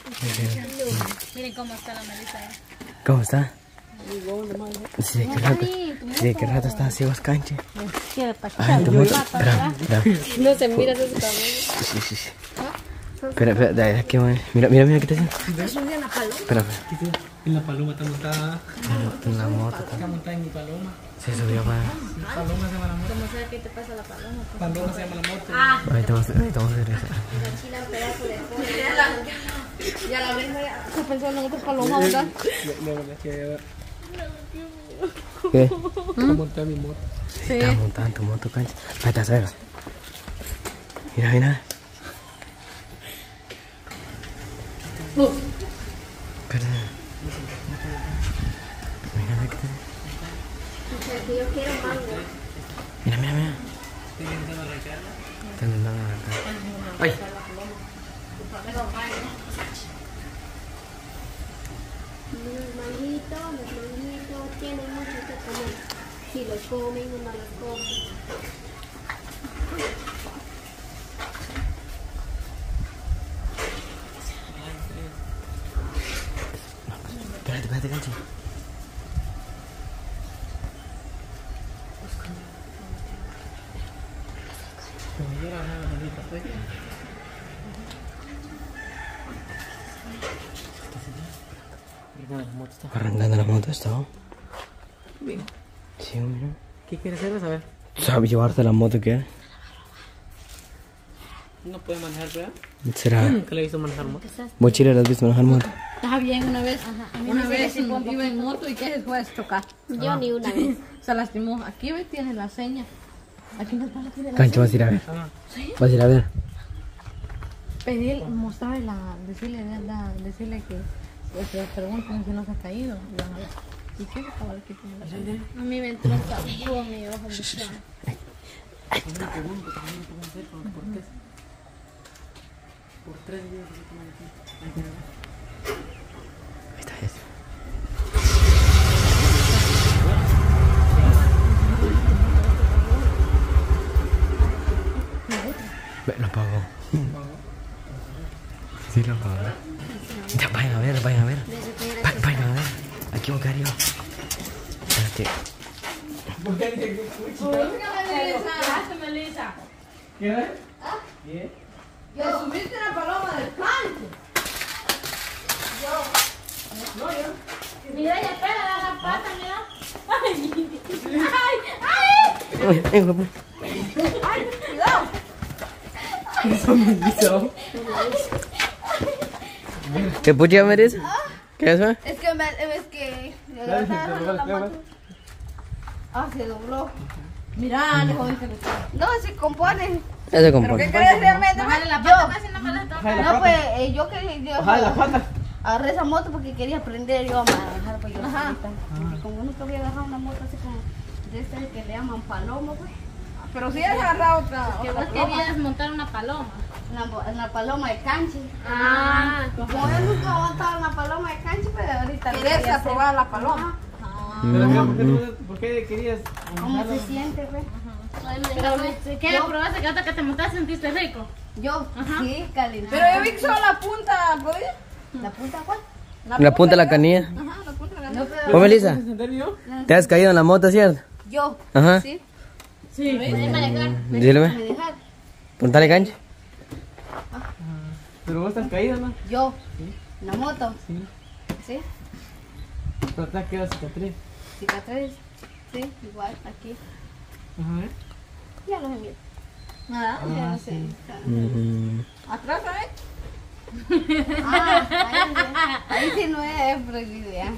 Miren cómo está la Melissa. ¿Cómo está? Sí, qué rato está así, Vascanche. Ay, tu moto. No se mira de su cabello. Sí. Espera, de aquí, mira, ¿qué está haciendo? Espera. En la paloma está montada. En la moto. Está montada en mi paloma. Se subió para... Paloma se llama la moto. ¿Cómo sabe qué te pasa a la paloma? Paloma se llama la moto. Ahorita vamos a regresar. Ya la vengo, se pensó en otra paloma, ¿verdad? ¿Qué? Está montada en mi moto. Sí. Está montada en tu moto, Cancha. Ahí está, Sara. Mira. Espera. Mira, ¿qué te... Yo quiero mango. Mira. Está intentando arrancar. ¡Ay! Los manguitos tienen mucho que comer. Si los comen o no los comen. Espérate, Cancha. Arrancando la moto, ¿está? Bien. Sí, mira. ¿Qué quieres hacer? A ver. ¿Sabes llevarte la moto qué? No puede manejar, ¿verdad? ¿Será? Nunca le he visto manejar moto. ¿Vos, Chile, le has visto manejar moto? Estaba bien una vez. Una vez iba en moto y que fue a chocar. Yo ni una vez. Se lastimó. Aquí ves, tiene la seña. Aquí no está la seña. Cancha, vas a ir a ver. Vas a ir a ver. Pedir, mostrarle decirle que se preguntan si no se ha caído. ¿Y qué acaba aquí con la seña? A mí me entró un sabugo en mi ojo. ¿Por qué? Por 3 días que se toman aquí. Ahí está eso. Lo pagó. Sí, lo pagó. Ya, vayan a ver. Vayan a ver. Aquí Bocario. Espérate. Melissa. ¿Qué? ¿Qué? ¿Te subiste la paloma del canto? Yo. Mira, ya pega la pata, mira. Ay, cuidado. ¿Qué pucha merece? ¿Qué es eso? Es que le agarraron la moto. Se dobló. Mira, le jodiste el estado. No, se componen. Ya se compone. ¿Qué crees realmente? Bájale la pata, casi no me la está. No, pues yo quería. Baja la pata. Agarré esa moto porque quería aprender yo a manejar pues yo solita. Porque como nunca había agarrado una moto así como de esta que le llaman paloma, pues. Pero si has agarrado otra. Que vos querías montar una paloma. La paloma de canche. Como Como yo nunca he montado una paloma de canche, pero ahorita querías probar la paloma. Pero mira, ¿por qué querías ¿Cómo se siente, pues? Pero ¿qué probaste que hasta que te montaste sentiste rico? Yo, sí, calentado. Pero yo vi que solo la punta, ¿podría? ¿La punta cuál? La punta de la canilla. Ajá, la punta de la No, pero ¿Cómo, Melissa? ¿En serio? ¿Te has caído en la moto, cierto? yo. Ajá. ¿Sí? Sí. ¿Me manejar? Dile, ¿Me dejar? Puntale, Cancha. Pero vos estás caída, ¿no? Yo. ¿En la moto? Sí. ¿Sí? Pero te has quedado cicatriz. ¿Cicatriz? Sí, igual, aquí. Ajá. Ya los envío. Nada. Ya no sé. Atrás, ¿sabes? Ahí sí no es prohibido ya.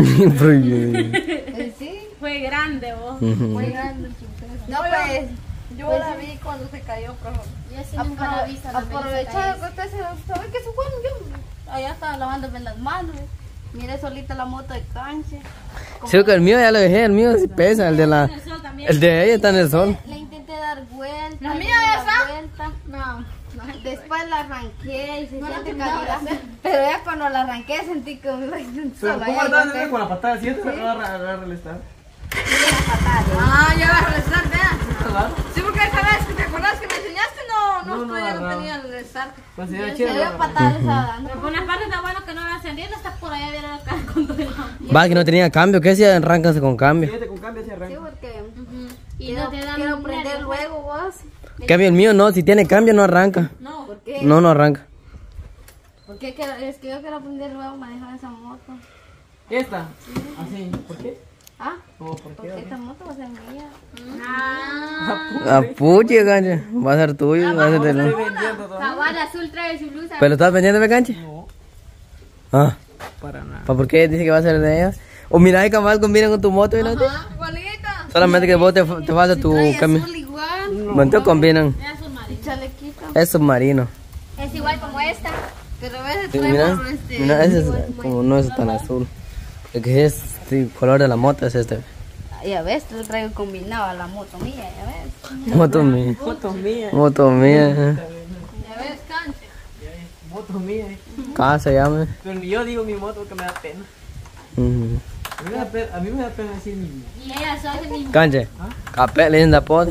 Sí, Fue grande vos. muy grande. No, pues. Yo la vi cuando se cayó, pero Yo sí nunca la he visto. Aprovechar que usted sabe que se fue. Yo allá estaba lavándome las manos. Mire solita la moto de canche. Sí, que el mío ya lo dejé, el mío sí pesa, el de la... El de ella está en el sol. Le intenté dar vuelta. ¿La mía le di ya la está? vuelta. no. Después la arranqué y se No la siente terminaba de calidad. hacer. Pero ya cuando la arranqué sentí que me iba a ir Pero sola. ¿cómo ya andabas igual que- con la patada? ¿Sientes? Agarra el estar. la patada. Ah, ya vas a rezar, vea. Sí, porque esa vez que te acordás que me enseñaste, no no agarraba. tenía el desarte. Pues Yo era se chido. veo patada esa. Pero por una parte está bueno que no la encendieron, está por allá viendo acá con todo el hambre. Va, que no tenía cambio. ¿Qué hacía? Arrancanse con cambio. Fíjate, con cambio se Sí, arranca. porque Y no te dan quiero prender luego vos. Cambio el mío no. Si tiene cambio no arranca. No, ¿Por qué? No, no arranca. Porque es que yo quiero aprender luego a manejar esa moto. Esta. Así. ¿Por qué? ¿Ah? ¿O por Porque qué? esta moto va a ser mía. Ah, puche, canche. Va a ser tuyo. Va a ser Estoy tuyo. vendiendo todo. cabal azul trae su blusa. ¿Pero lo estás vendiendo, me canche? No, Ah. para nada. ¿Por qué dice que va a ser de ella? O mira, hay cabal combina con tu moto y no te. Igualita. Solamente que vos te falta tu cambio. Azul igual. Bueno, combinan. Es azul marino. Y chalequito. Es submarino. Es igual como esta. Pero a veces Sí, mira, mira, ese es como no es tan azul. El que es el color de la moto es este. Ya ves, tú traigo combinado a la moto mía, ya ves. Moto mía. Fotos mías. Moto mía. Ya ves, canche. Motos mías. ¿Cómo se llama? Pero ni yo digo mi moto porque me da pena. Ujú. A mí me da pena decir mi moto. Y ellas son de mismo. Canche. Capé, linda pod. A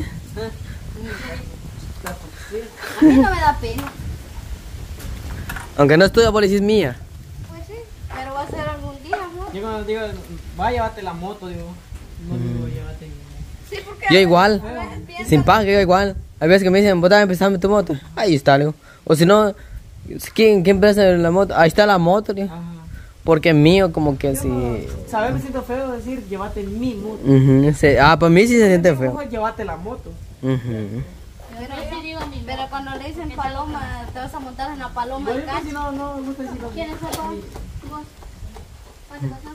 mí no me da pena. Aunque no es tuya, vos le decís mía. Pues sí, pero va a ser algún día, amor. Yo cuando digo, va, llévate la moto, digo. No digo, llévate mi moto. Sí, porque Yo igual. Sin paga, yo igual. Hay veces que me dicen, vos también empezame tu moto. Ahí está, le digo. O si no, ¿quién empieza la moto? Ahí está la moto, le digo. Ajá. Porque es mío, como que si. ¿Sabes? Me siento feo decir, llévate mi moto. Ujú, para mí sí se siente feo. Mejor llévate la moto. Ujú. Pero yo sí digo mi Pero cuando le dicen paloma, te vas a montar en la paloma Yo del digo, si canche. no me gusta decirlo. ¿Quién es el vos? ¿Cuánto pasa?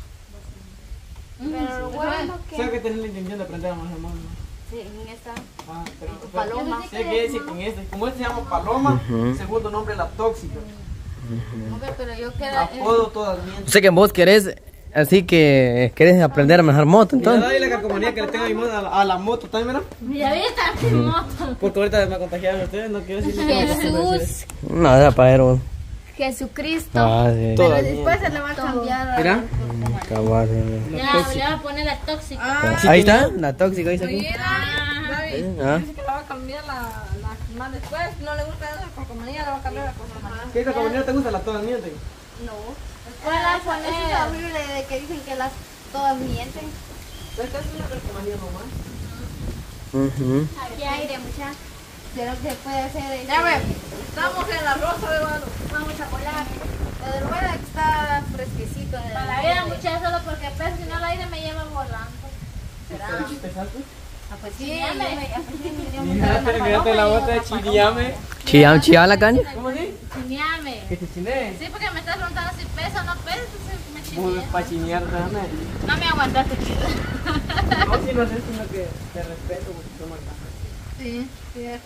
Pero lo bueno Sé que... que tenés la intención de aprender a manejar moto. Sí, en esta Ah, pero paloma. sé que decir con este. Como este se llama Paloma, segundo nombre la tóxica. Hombre, pero yo quiero... Apodo todas mientes. Sé que vos querés, así que querés aprender a manejar moto, Mira, entonces. dale la calcomanía que le tengo a mi moto, a la moto también, mira. Ya viste mi moto. Porque ahorita me contagiaron ustedes, no quiero decir Jesús, No, era para vos. Jesucristo. Ah, sí. Todas Pero después se le va a cambiar. Mira. Cabal, sí. Ya, le va a poner la tóxica. Ahí está, la tóxica, ahí está aquí. David, Ah. dice que le va a cambiar la más después. No le gusta eso, por comunidad le va a cambiar la cosa. ¿Qué calcomanía te gusta? La todas mientes. No. Después la ponen... Eso es horrible de que dicen que las todas mienten. Esta es una calcomanía nomás. Ujú. Aquí aire, muchachos. Pero que puede hacer... Ya ves, estamos en la Rosa de Guadalupe. Vamos a colar. Pero bueno, que está fresquecito. Para la vida, muchachos, solo porque pues, si no el aire me lleva volando. ¿Pesaste? Ah, pues sí, Mírate la bota de chiriame. Chillaba la caña. ¿Cómo así? Chineame. Que te chiné. Sí, porque me estás preguntando si pesa o no pesa, entonces me Muy chineé. para chinear, dame. No me aguantaste, chido. No, si no sé, sino que te respeto porque tú me encanta. Sí, cierto.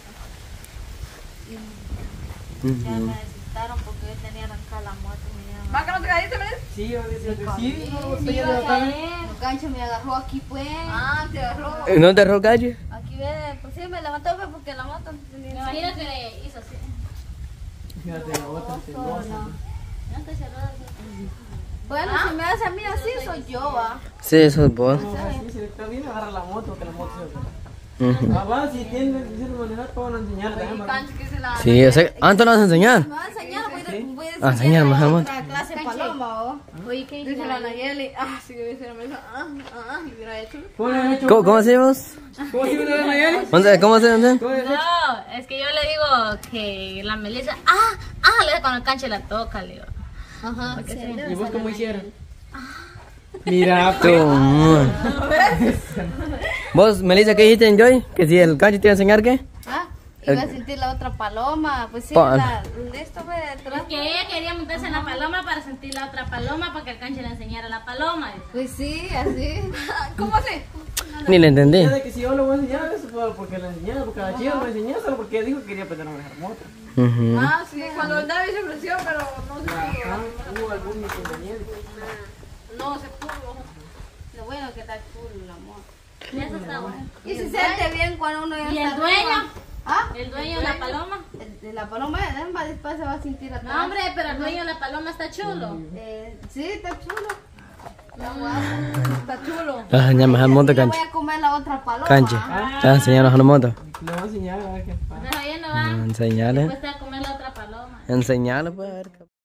Ya me necesitaron porque yo tenía arrancada la moto. ¿Va que no te caíste, Belén? Sí, yo decía que sí, no, Sí, estoy iba a yendo caer. acá. El gancho me agarró aquí, pues. Ah, te agarró. ¿No te arrojó calle? Aquí ve, pues sí, me levantó pues, porque la moto tenía... Me imagino que le hizo así. Fíjate la bota celosa. No estoy cerrada. Bueno, si me hace a mí así, soy yo, va. Sí, eso es vos. No, así, si está bien, agarra la moto, que la moto se Ujú. va, si tiene que manejar, te van a enseñar también. ¿verdad? Canche que se la... Sí, o sea, antes lo vas a enseñar. Me va a enseñar, voy A enseñar más al monte. otra clase de paloma, ¿o? Oye, ¿qué Dice la Nayeli, si hubiese la mesa, y hubiera hecho. ¿Cómo le has hecho? ¿Cómo se llama? ¿Cómo se llama la Nayeli? ¿Cómo se llama? ¿Cómo le has hecho? No, es que yo le digo que la Melissa, le da cuando el canche la toca, le digo. Ajá, ¿Y vos cómo hicieron? Mira, Tú, vos, Melissa, ¿qué dijiste en Joy? Que si el canche te iba a enseñar, ¿qué? Ah, iba a sentir la otra paloma, pues sí, Pa- esto fue detrás. Es que ella quería montarse en la paloma para sentir la otra paloma para que el canche le enseñara la paloma. Pues sí, así. ¿Cómo así? Ni le entendí. de que si yo le voy a enseñar, eso fue porque le enseñé, porque a la chica lo enseñé solo porque dijo que quería aprender a manejar moto. Ujú. Sí, cuando el David se ofreció, pero no se pudo. Ajá, hubo algún inconveniente. No se pudo. Lo bueno que está cool la moto. Y eso está bueno. Y se siente bien cuando uno ya ¿Y está el dueño? arriba. ¿Ah? El dueño de la paloma. La paloma de Denver después se va a sentir atrás. No, hombre, pero el dueño de la paloma está chulo. Sí, está chulo. Está chulo. Te vas a enseñar mejor moto, Yo Canche. voy a comer la otra paloma. Canche, te vas a enseñar mejor moto. Le voy a enseñar a ver qué pasa. Está bien, no va. Enseñale. Después te va a comer la otra paloma. Enseñale, pues, a ver.